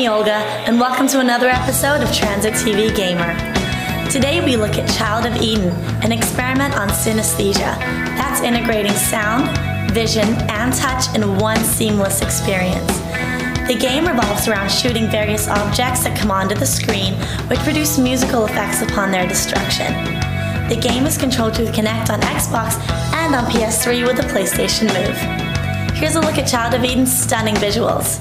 me, Olga, and welcome to another episode of Transit TV Gamer. Today we look at Child of Eden, an experiment on synesthesia that's integrating sound, vision, and touch in one seamless experience. The game revolves around shooting various objects that come onto the screen, which produce musical effects upon their destruction. The game is controlled through the Kinect on Xbox and on PS3 with the PlayStation Move. Here's a look at Child of Eden's stunning visuals.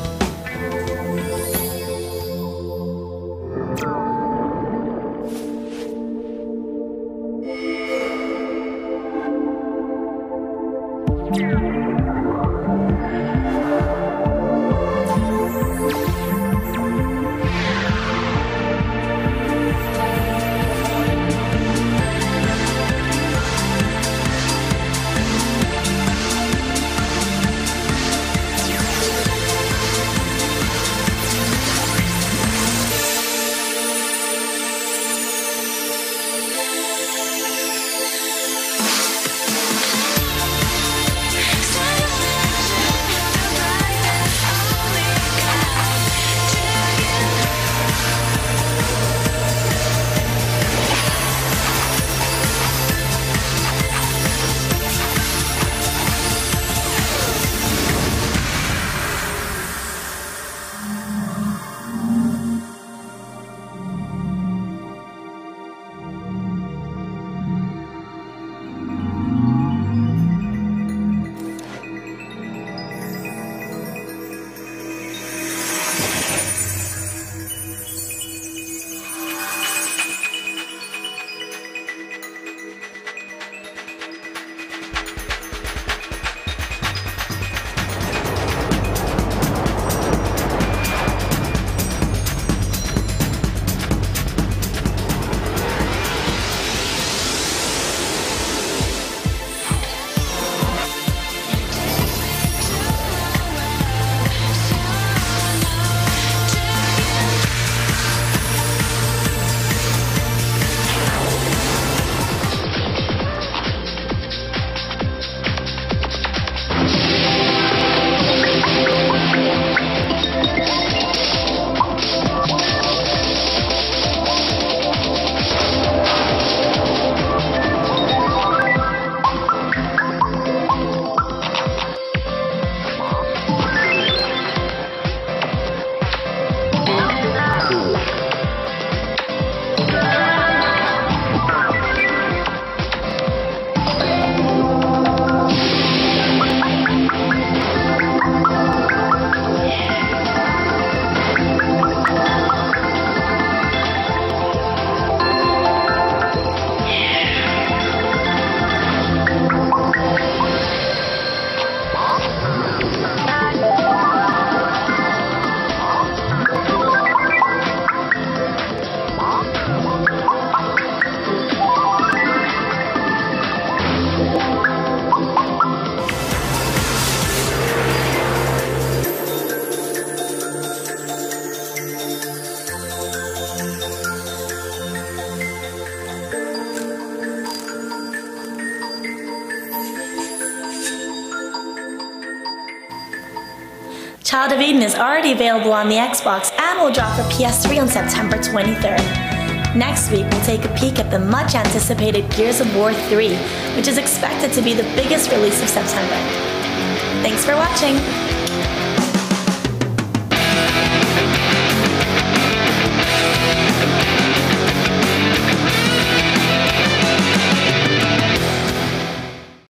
Child of Eden is already available on the Xbox and will drop for PS3 on September 23rd. Next week, we'll take a peek at the much anticipated Gears of War 3, which is expected to be the biggest release of September. Thanks for watching!